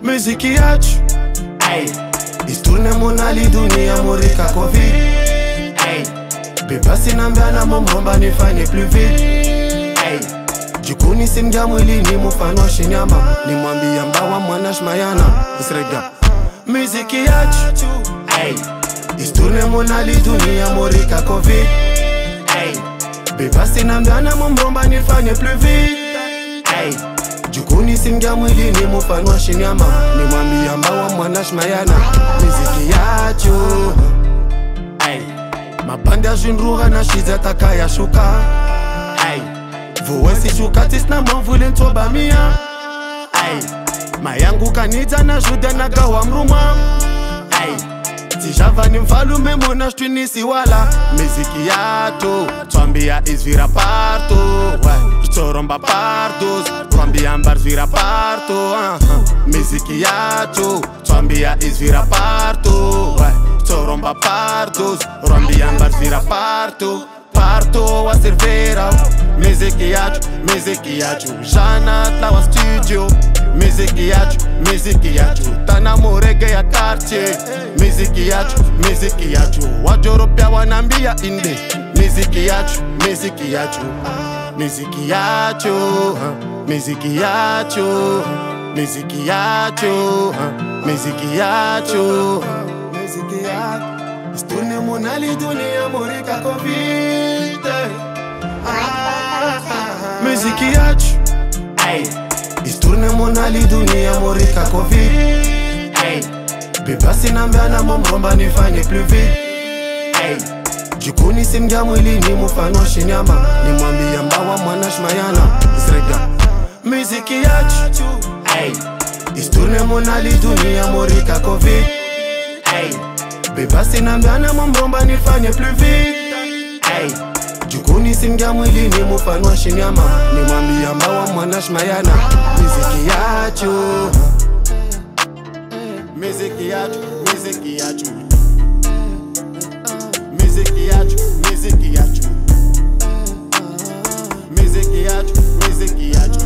muziki yacu isturne monali dunia morika covid bebasi nambiana momomba nifanye plus vite jikuni simgia mwilini mufano shinyama nimwambia mbawa mwana shmayana usrega muziki yacu isturne monali dunia morika covid bebasi nambiana momomba nifanye plus vite jikuni simgia mwilini mufano shinyama nimwambia mbawa mwana shmayana muziki yacu mabandi ya junruga na shiza taka ya shuka vuwesi shuka tisna mwamvule ntoba mia mayangu kanita na juda na gawa mruma tijava ni mfalume mona shtuinisi wala muziki yato twambia izvira parto toromba partos twambia mbar zvira parto muziki yato twambia izvira parto toromba partos twambia mbar zvira parto parto wa servera muziki yacu jana tlawa studio muziki yacu tana morege ya quartier muziki yacu wajoropya wanambia inde muziki yacu muziki yacu muziki yacu isturne monali dunia morika covid muziki yacu isturne monali dunia morika covid bebasi nambiana momomba nifanye plus vite jikuni simgia mwilini mufano shinyama nimwambia mbawa mwana shmayana usrega muziki yacu isturne monali dunia morika covid bebasi nambiana momomba nifanye plus vite jikuni simgia mwilini mufano shinyama nimwambia mbawa mwana shmayana muziki yacu muziki yacu muziki yacu muziki yacu muziki yacu muziki yacu muziki yacu